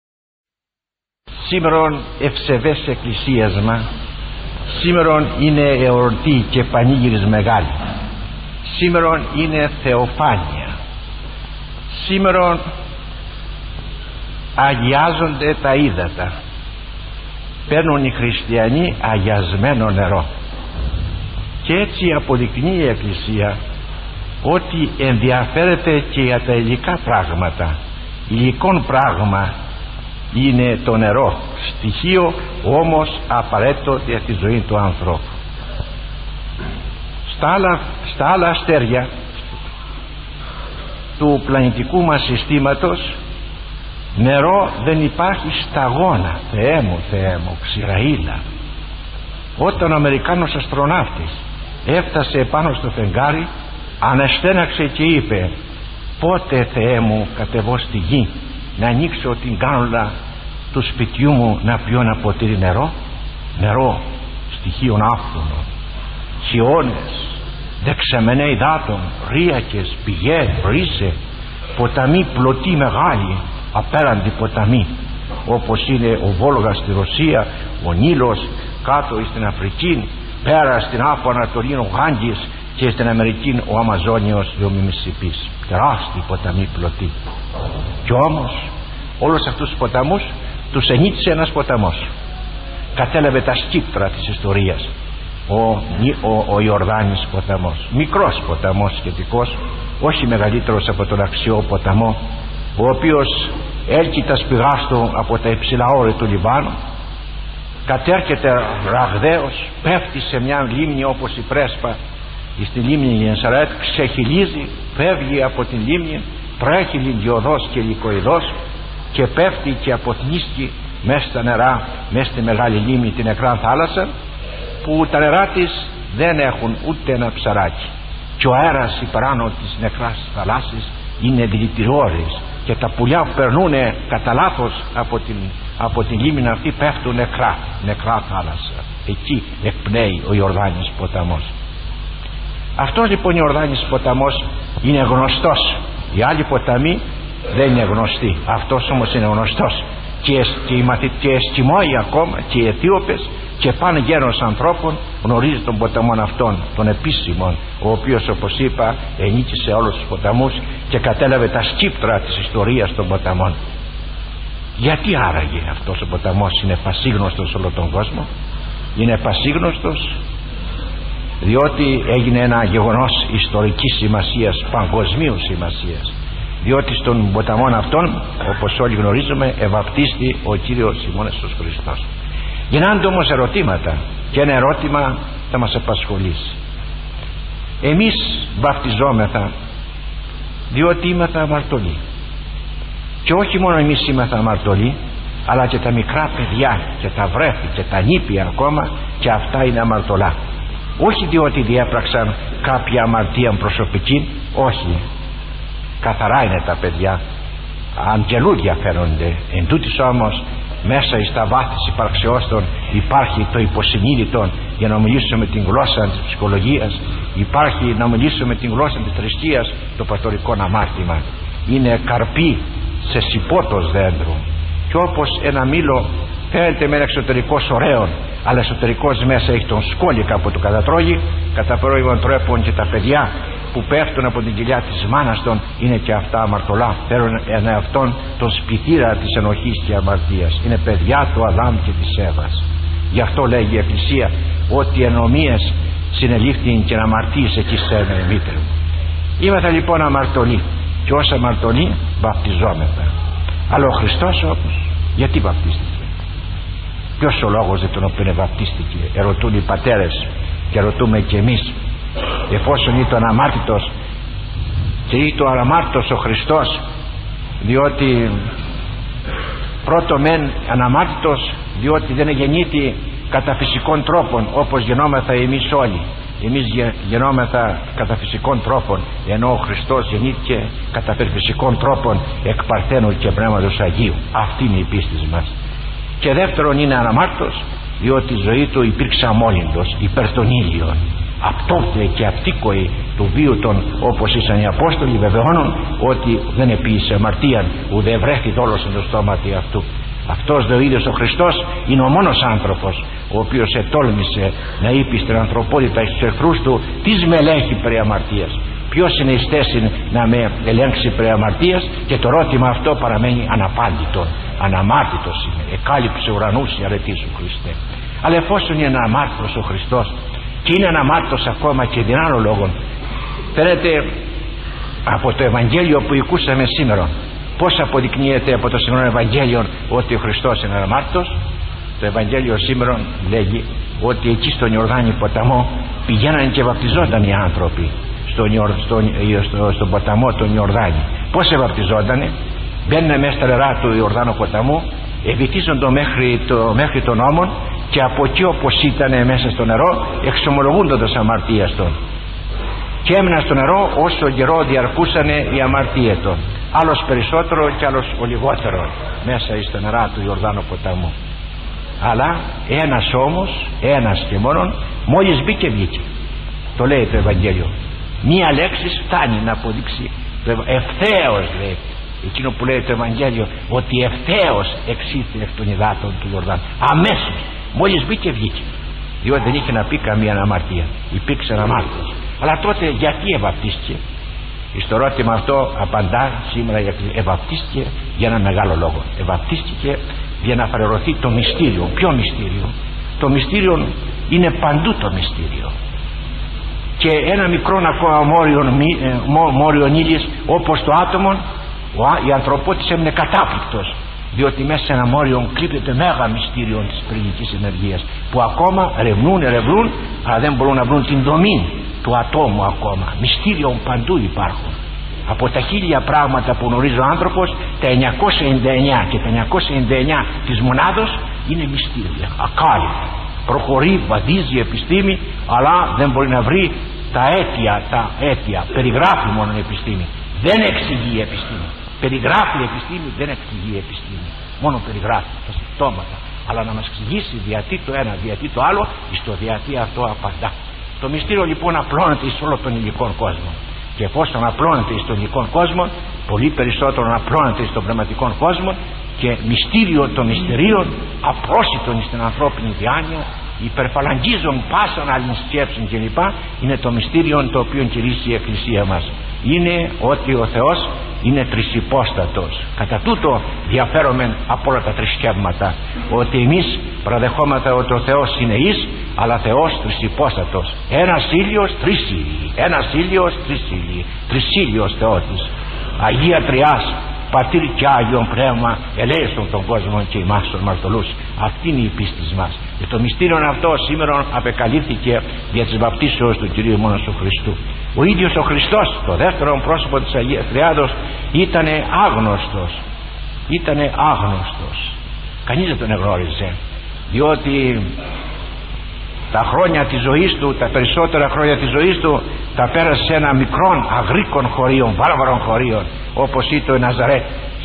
Σήμερον ευσεβές εκκλησίασμα, σήμερον είναι εορτή και πανήγυρις μεγάλη, σήμερον είναι θεοφάνεια, σήμερον αγιάζονται τα ύδατα, παίρνουν οι χριστιανοί αγιασμένο νερό. Και έτσι αποδεικνύει η Εκκλησία ότι ενδιαφέρεται και για τα υλικά πράγματα. Υλικών πράγμα είναι το νερό, στοιχείο όμως απαραίτητο για τη ζωή του ανθρώπου. Στα άλλα, στα άλλα αστέρια του πλανητικού μας συστήματος νερό δεν υπάρχει σταγόνα. Θεέ μου, Θεέ μου, ξηραήλα. Όταν ο Αμερικάνος αστροναύτης έφτασε πάνω στο φεγγάρι, αναστέναξε και είπε: πότε, Θεέ μου, κατεβώ στη γη να ανοίξω την κάνουλα του σπιτιού μου να πιω ένα ποτήρι νερό? Νερό, στοιχείων άφθονων, χιόνες, δεξαμενέ υδάτων, ρύακες, πηγές, βρύσε, ποταμοί πλωτοί μεγάλοι, απέραντι ποταμοί, όπως είναι ο Βόλγας στη Ρωσία, ο Νείλος κάτω στην Αφρική, πέρα στην Άφο Ανατολή ο Γάντζης και στην Αμερική ο Αμαζόνιος ο Μιμισιπής. Τεράστιοι ποταμοί πλωτοί. Κι όμως όλους αυτούς τους ποταμούς τους ενίτησε ένας ποταμός. Κατέλαβε τα σκύπτρα της ιστορίας. Ο, ο, ο Ιορδάνης ποταμός, μικρός ποταμός σχετικός, όχι μεγαλύτερος από τον Αξιό ποταμό, ο οποίος έλκει τα σπηγάς του από τα υψηλά όρη του Λιβάνου, κατέρχεται ραγδαίος, πέφτει σε μια λίμνη όπως η Πρέσπα στη λίμνη Γενσαρέτ, ξεχυλίζει, φεύγει από την λίμνη, τρέχει λιδιωδός και λυκοειδός και πέφτει και αποθνίσκει μέσα στα νερά, μέσα στη μεγάλη λίμνη, την νεκρά θάλασσα, που τα νερά της δεν έχουν ούτε ένα ψαράκι και ο αέρας υπεράνω της νεκράς θαλάσσης είναι δηλητηριώδης και τα πουλιά που περνούν κατά λάθος από την, από την λίμνη αυτή πέφτουν νεκρά, νεκρά θάλασσα. Εκεί εκπνέει ο Ιορδάνης ποταμός. Αυτός λοιπόν ο Ιορδάνης ποταμός είναι γνωστός. Οι άλλοι ποταμοί δεν είναι γνωστοί. Αυτός όμως είναι γνωστός. Και, και οι μαθητές Εσκιμώοι ακόμα και οι Αιθίωπες και πάνε γέρος ανθρώπων γνωρίζει τον ποταμόν αυτόν, τον επίσημον, ο οποίος όπως είπα ενίκησε όλους τους ποταμούς και κατέλαβε τα σκύπτρα της ιστορίας των ποταμών. Γιατί άραγε αυτός ο ποταμός είναι πασίγνωστος σε όλο τον κόσμο? Είναι πασίγνωστος διότι έγινε ένα γεγονός ιστορικής σημασίας, παγκοσμίου σημασίας, διότι στον ποταμόν αυτόν, όπως όλοι γνωρίζουμε, ευαπτίστη ο Κύριος ημών Ιησούς Χριστός. Γίνονται όμως ερωτήματα και ένα ερώτημα θα μας απασχολήσει. Εμείς βαπτιζόμεθα διότι είμεθα αμαρτωλοί, και όχι μόνο εμείς είμεθα αμαρτωλοί, αλλά και τα μικρά παιδιά και τα βρέφη και τα νήπια ακόμα, και αυτά είναι αμαρτωλά. Όχι διότι διέπραξαν κάποια αμαρτία προσωπική, όχι, καθαρά είναι τα παιδιά, αγγελούδια φαίνονται. Εν τούτης όμως μέσα στα βάθη της υπαρξεώς των υπάρχει το υποσυνείδητο, για να μιλήσουμε με την γλώσσα της ψυχολογίας, υπάρχει να μιλήσουμε με την γλώσσα της θρησκείας, το παστορικό αμάρτημα. Είναι καρπί σε σιπότος δέντρο, και όπως ένα μήλο φαίνεται με ένα εξωτερικός ωραίο, αλλά εσωτερικός μέσα έχει τον σκόλικα που το κατατρώγει, κατά πρόημον τρόπον και τα παιδιά που πέφτουν από την κοιλιά της μάνας των είναι και αυτά αμαρτωλά, φέρουν εν αυτόν τον σπιτήρα της ενοχής και αμαρτίας, είναι παιδιά του Αδάμ και της Εύας. Γι' αυτό λέγει η Εκκλησία ότι ενομίες συνελήφθην και αμαρτίες εκεί σέβαινε μήτρου. Είμεθα λοιπόν αμαρτωλοί, και ως αμαρτωλοί βαπτιζόμεθα. Αλλά ο Χριστός όμως γιατί βαπτίστηκε? Ποιος ο λόγος για τον οποίο βαπτίστηκε? Ερωτούν οι πατέρες και ρωτούμε και εμείς. Εφόσον ήταν αμάρτητος, και ήταν αμάρτητος ο Χριστός, διότι πρώτο μεν αναμάρτητος, διότι δεν γεννήθη κατά φυσικών τρόπων όπως γεννόμεθα εμείς όλοι. Εμείς γεννόμεθα κατά φυσικών τρόπων, ενώ ο Χριστός γεννήθηκε κατά φυσικών τρόπων εκ Παρθένου και Πνεύματος Αγίου. Αυτή είναι η πίστη μας. Και δεύτερον είναι αναμάρτητος, διότι η ζωή του υπήρξε αμόλυντος υπέρ των ήλιων, απτόπτε και απτήκοοι του βίου των, όπως ήσαν οι Απόστολοι, βεβαιώνουν ότι δεν επίησε αμαρτίαν, ουδε βρέχει δόλος εν το στόματι αυτού. Αυτός δε ο ίδιος ο Χριστός είναι ο μόνος άνθρωπος ο οποίος ετόλμησε να είπε στην ανθρωπότητα στους εχθρούς του τις μελέχει περί αμαρτίας. Ποιος είναι εις θέση να με ελέγξει περί αμαρτίας? Και το ερώτημα αυτό παραμένει αναπάντητο. Αναμάρτητος είναι, εκάλυψε ουρανούς η αρετή σου Χριστέ. Αλλά εφόσον είναι αναμάρτητος ο Χριστός, και είναι αναμάρτητος ακόμα και την άλλο λόγο, φαίνεται από το Ευαγγέλιο που ακούσαμε σήμερα. Πώς αποδεικνύεται από το σημερινό Ευαγγέλιο ότι ο Χριστός είναι αναμάρτητος? Το Ευαγγέλιο σήμερα λέγει ότι εκεί στον Ιορδάνη ποταμό πηγαίνανε και βαπτιζόταν οι άνθρωποι στον, στον, στο, στον ποταμό τον Ιορδάνη. Πώς ευαπτιζότανε? Μπαίνανε μέσα στα νερά του Ιορδάνου ποταμού, ευητίζονται μέχρι, το, μέχρι τον ώμον, και από εκεί όπως ήταν μέσα στο νερό εξομολογούνται αμαρτίας των, και έμειναν στο νερό όσο καιρό διαρκούσανε οι αμαρτίες των, άλλος περισσότερο και άλλος ο λιγότερο μέσα στα νερά του Ιορδάνου ποταμού. Αλλά ένας όμως, ένας και μόνον, μόλις μπήκε βγήκε. Το λέει το Ευαγγέλιο. Μία λέξη φτάνει να αποδείξει ευθέως, λέει εκείνο που λέει το Ευαγγέλιο, ότι ευθέως εξήλθε εκ των υδάτων του Ιορδάνου. Αμέσως, μόλις μπήκε βγήκε, διότι δεν είχε να πει καμία αμαρτία, υπήρξε αναμάρτητος. Αλλά τότε γιατί ευαπτίστηκε? Στο ερώτημα αυτό απαντά σήμερα, ευαπτίστηκε για ένα μεγάλο λόγο. Ευαπτίστηκε για να φανερωθεί το μυστήριο. Ποιο μυστήριο? Το μυστήριο είναι παντού το μυστήριο, και ένα μικρό ακόμα μόριον ύλης όπως το άτομο, η ανθρωπότης έμεινε κατάπληκτος, διότι μέσα σε ένα μόριον κρύβεται μέγα μυστήριο της πυρηνικής ενεργείας, που ακόμα ρευνούν, ερευνούν, αλλά δεν μπορούν να βρουν την δομή του ατόμου ακόμα. Μυστήριον παντού υπάρχουν. Από τα χίλια πράγματα που γνωρίζει ο άνθρωπος, τα εννιακόσια ενενήντα εννιά και τα εννιακόσια ενενήντα εννιά της μονάδος είναι μυστήρια, ακάλυπτα. Προχωρεί, βαδίζει η επιστήμη, αλλά δεν μπορεί να βρει τα αίτια, τα αίτια. Περιγράφει μόνο η επιστήμη, δεν εξηγεί η επιστήμη. Περιγράφει η επιστήμη, δεν εξηγεί η επιστήμη. Μόνο περιγράφει τα συμπτώματα. Αλλά να μας εξηγήσει γιατί το ένα, γιατί το άλλο, στο γιατί αυτό απαντά. Το μυστήριο λοιπόν απλώνεται εις όλο τον υλικό κόσμο. Και εφόσον απλώνεται στον υλικό κόσμο, πολύ περισσότερο απλώνεται στον πνευματικό κόσμο, και μυστήριο των μυστηρίων, απρόσιτον στην ανθρώπινη διάνοια, υπερφαλαγγίζουν πάσαν άλλην σκέψεων κλπ. Είναι το μυστήριο το οποίο κηρύσσει η Εκκλησία μας. Είναι ότι ο Θεός είναι τρισυπόστατος. Κατά τούτο διαφέρομαι από όλα τα θρησκεύματα, ότι εμείς παραδεχόμαστε ότι ο Θεός είναι εις, αλλά Θεός τρισυπόστατος. Ένας ήλιος, τρεις ήλιοι. Ένας ήλιος, τρεις ήλιοι. Τρισήλιος Θεότης. Αγία Τριάς, Πατήρ και Άγιον Πνεύμα, ελέησον τον κόσμο και εμάς των μαρτωλούς. Αυτή είναι η πίστη μας. Και το μυστήριο αυτό σήμερα απεκαλύφθηκε για τις βαπτίσεως του Κυρίου μόνος του Χριστού. Ο ίδιος ο Χριστός, το δεύτερο πρόσωπο της Αγίας Τριάδος, ήταν άγνωστος. Ήτανε άγνωστος. Κανείς δεν τον εγνώριζε, διότι τα χρόνια της ζωής του, τα περισσότερα χρόνια της ζωής του, τα πέρασε σε ένα μικρόν αγρίκων χωρίων, βάρβαρων χωρίων, όπως ήταν η Ναζαρέτ,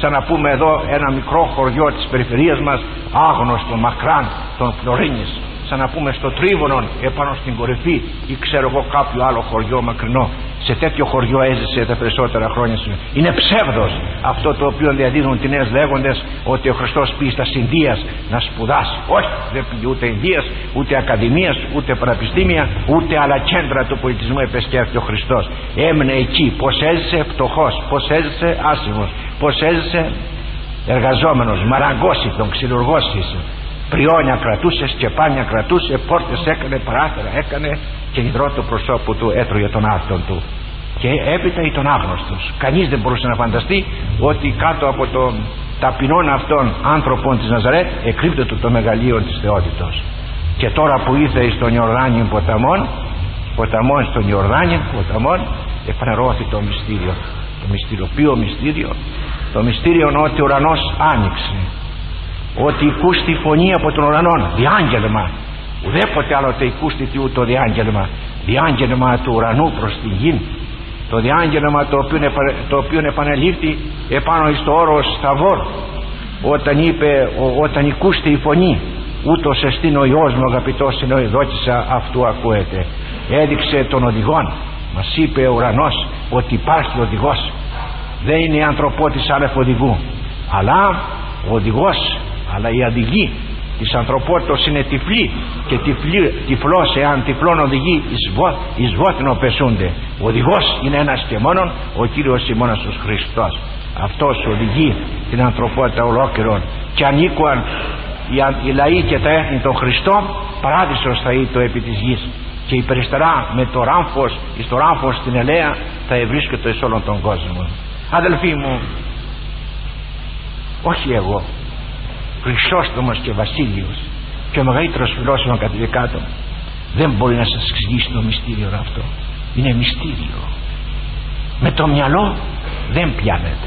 σαν να πούμε εδώ ένα μικρό χωριό της περιφερείας μας, άγνωστο, μακράν, των Φλωρίνης, σαν να πούμε στο Τρίβονον επάνω στην κορυφή, ή ξέρω εγώ κάποιο άλλο χωριό μακρινό. Σε τέτοιο χωριό έζησε τα περισσότερα χρόνια. Είναι ψεύδος αυτό το οποίο διαδίδουν οι νέες λέγοντες, ότι ο Χριστός πήγε στα Ινδίας να σπουδάσει. Όχι, δεν πήγε ούτε Ινδίας, ούτε ακαδημίας, ούτε πανεπιστήμια, ούτε άλλα κέντρα του πολιτισμού επεσκέφθηκε ο Χριστός. Έμεινε εκεί. Πως έζησε φτωχός, πως έζησε άσημος, πως έζησε εργαζόμενος, μαραγκώσιτον, ξυλουργός. Πριόνια κρατούσε, σκεπάνια κρατούσε, πόρτες έκανε, παράθυρα έκανε, και υδρό του προσώπου του έτρωγε τον άρτον του. Και έπειτα ήταν άγνωστος. Κανείς δεν μπορούσε να φανταστεί ότι κάτω από τον ταπεινών αυτών άνθρωπων της Ναζαρέτ εκρύπτεται το μεγαλείο της θεότητος. Και τώρα που ήρθε στον Ιορδάνιο ποταμόν, ποταμόν στον Ιορδάνιο ποταμόν, επανερώθη το μυστήριο. Το μυστήριο, ποιο μυστήριο? Το μυστήριο ότι ο ουρανός άνοιξε, ότι ακούστη φωνή από τον ουρανό, διάγγελμα. Ουδέποτε άλλοτε ακούστη το διάγγελμα, διάγγελμα του ουρανού προς την γη, το διάγγελμα το οποίο, το οποίο επανελήφθη επάνω εις το όρος Σταβόρ, όταν είπε, όταν ακούστη η φωνή, ούτως εστίν ο Υιός μου αγαπητός είναι ο ειδόκησα αυτού ακούεται. Έδειξε τον οδηγόν, μας είπε ο ουρανός ότι υπάρχει οδηγός. Δεν είναι η ανθρωπότης άνευ οδηγού, αλλά ο οδηγός, αλλά η οδηγή της ανθρωπότητος είναι τυφλή, και τυφλή, τυφλός εάν τυφλόν οδηγεί εις, βό, εις βόθινο πεσούνται. Ο οδηγός είναι ένας και μόνον, ο Κύριος ημώνας ο Χριστός. Αυτός οδηγεί την ανθρωπότητα ολόκληρον, και ανήκουαν οι, οι λαοί και τα έθνη των Χριστών, παράδεισος θα είναι το επί της γης, και η περιστερά με το ράμφος, εις το ράμφος στην ελαία θα ευρίσκεται εις όλον τον κόσμο. Αδελφοί μου, όχι εγώ, Χρυσόστομος και Βασίλειος και ο μεγαλύτερος φιλόσοφος κατηδικάτων, δεν μπορεί να σας εξηγήσει το μυστήριο αυτό. Είναι μυστήριο, με το μυαλό δεν πιάνεται.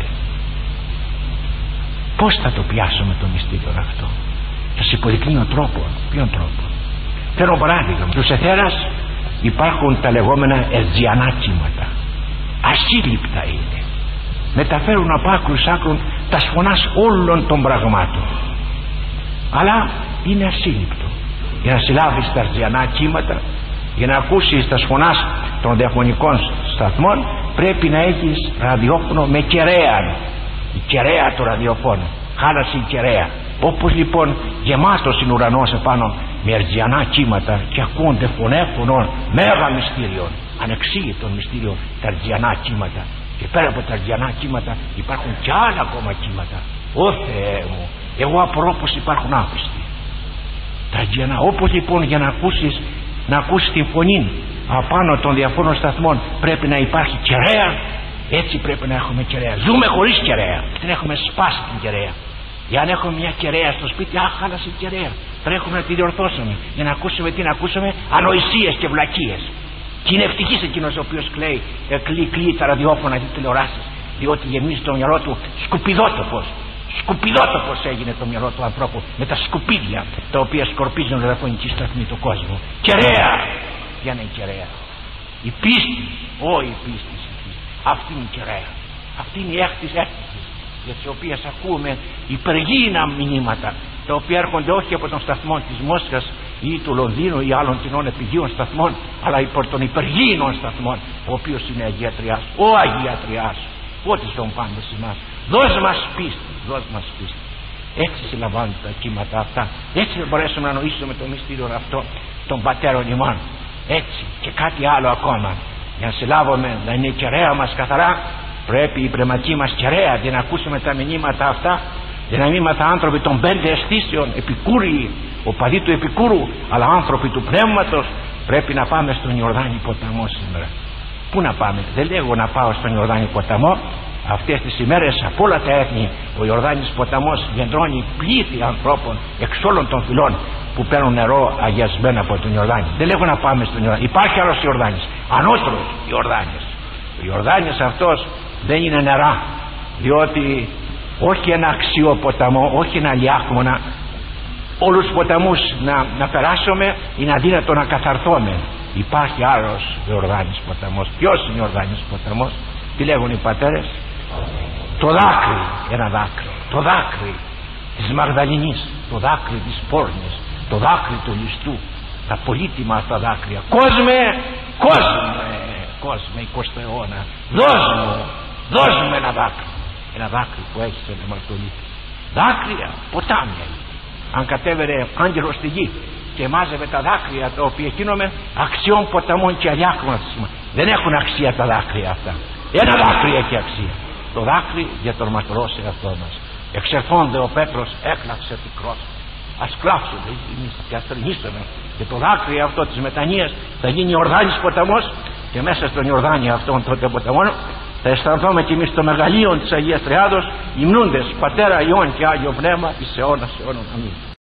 Πώς θα το πιάσουμε το μυστήριο αυτό? Θα σας υποδεικνύω τρόπο. Ποιον τρόπο? Θέλω παράδειγμα. Στους αιθέρας υπάρχουν τα λεγόμενα ερτζιανά κύματα, ασύλληπτα είναι, μεταφέρουν από άκρου σ' άκρουν τα φωνάς όλων των πραγμάτων, αλλά είναι ασύλληπτο. Για να συλλάβεις τα ερτζιανά κύματα, για να ακούσεις τα φωνάς των διαφωνικών σταθμών, πρέπει να έχεις ραδιόφωνο με κεραία. Η κεραία του ραδιοφώνου, χάλασε η κεραία. Όπως λοιπόν γεμάτος είναι ουρανός επάνω με ερτζιανά κύματα, και ακούνται φωνές φωνών, μέγα μυστήριων, ανεξήγητων μυστήριων, τα ερτζιανά κύματα. Και πέρα από τα ερτζιανά κύματα υπάρχουν και άλλα ακόμα κύματα. Ω Θεέ μου, εγώ απορώ πως υπάρχουν άπιστοι. Τα ερτζιανά, όπως λοιπόν για να ακούσεις, να ακούσεις την φωνή απάνω των διαφόρων σταθμών πρέπει να υπάρχει κεραία, έτσι πρέπει να έχουμε κεραία. Ζούμε χωρίς κεραία, την έχουμε σπάσει την κεραία. Για να έχουμε μια κεραία στο σπίτι, αχ, χάλασε η κεραία, τρέχουμε να τη διορθώσουμε, για να ακούσουμε τι να ακούσουμε? Ανοησίες και βλακίες. Και είναι ευτυχής εκείνος ο οποίος κλαίει, κλεί, κλεί τα ραδιόφωνα και τις τηλεοράσεις, διότι γεμίζει το μυαλό του σκουπιδότοπος. Σκουπιδότοπος έγινε το μυαλό του ανθρώπου με τα σκουπίδια τα οποία σκορπίζουν ραδιοφωνική σταθμή του κόσμου. Κεραία! Ποια είναι η κεραία? Η πίστη. Όχι η πίστη, η πίστη. Αυτή είναι η κεραία. Αυτή είναι η έκτη αίσθηση, για τις οποίες ακούμε υπεργήινα μηνύματα, τα οποία έρχονται όχι από τον σταθμό της Μόσχας ή του Λονδίνου ή άλλων κοινών επιγείων σταθμών, αλλά υπό των υπεργήινων σταθμών, ο οποίος είναι Αγία Τριάς. Ο Αγία Τριάς, πότε στον πάντες εμάς, δώσ' μας πίστη, δώσ' μας πίστη. Έτσι συλλαμβάνουν τα κύματα αυτά, έτσι θα μπορέσουμε να νοήσουμε το μυστήριο αυτό των πατέρων ημών. Έτσι, και κάτι άλλο ακόμα, για να συλλάβουμε να είναι η κεραία μας καθαρά, πρέπει η πνευματική μας κεραία, για να ακούσουμε τα μηνύματα αυτά, για να μην είμαστε άνθρωποι των πέντε αισθήσεων, επικούριοι, οπαδοί του Επικούρου, αλλά άνθρωποι του πνεύματος. Πρέπει να πάμε στον Ιορδάνη ποταμό σήμερα. Πού να πάμε? Δεν λέγω να πάω στον Ιορδάνη ποταμό. Αυτές τις ημέρες από όλα τα έθνη ο Ιορδάνης ποταμός γεννρώνει πλήθη ανθρώπων εξ όλων των φυλών που παίρνουν νερό αγιασμένο από τον Ιορδάνη. Δεν λέγω να πάμε στον Ιορδάνη. Υπάρχει άλλος Ιορδάνης, ανώτερος Ιορδάνης. Ο Ιορδάνης αυτός δεν είναι νερά, διότι όχι ένα αξιό ποταμό, όχι ένα λιάχμονα, όλους τους ποταμούς να, να περάσουμε είναι αδύνατο να καθαρθούμε. Υπάρχει άλλος Ιορδάνης ποταμός. Ποιος είναι ο Ιορδάνης ποταμός? Τι λέγουν οι πατέρες? Το δάκρυ, ένα δάκρυ, το δάκρυ της Μαγδαληνής, το δάκρυ της πόρνης, το δάκρυ του ληστού, τα πολύτιμα αυτά δάκρυα. Κόσμε, κόσμε, κόσμε εικοστό αιώνα, δώσ' μου, δώσ' μου ένα δάκρυ, ένα δάκρυ που έχει σε μαρτωλίτη. Δάκρυα, ποτάμια είναι. Αν κατέβαινε άγγελος στη γη και μάζευε τα δάκρυα τα οποία γίνομαι αξιών ποταμών και αλιάκων, δεν έχουν αξία τα δάκρυα αυτά. Ένα δάκρυ έχει αξία, το δάκρυ για τον ματρό σε αυτό μας. Εξερθόνται ο Πέτρος έκλαψε πικρός. Ας κλάψουμε και ας τρινήσουμε, και το δάκρυ αυτό της μετανοίας θα γίνει Ιορδάνης ποταμός, και μέσα στον Ιορδάνη αυτόν τότε ποταμόν θα αισθανθούμε κι εμείς το μεγαλείο της Αγίας Τριάδος, υμνούντες Πατέρα, Υιόν και Άγιο Πνεύμα εις αιώνας αιώνων. Αμήν.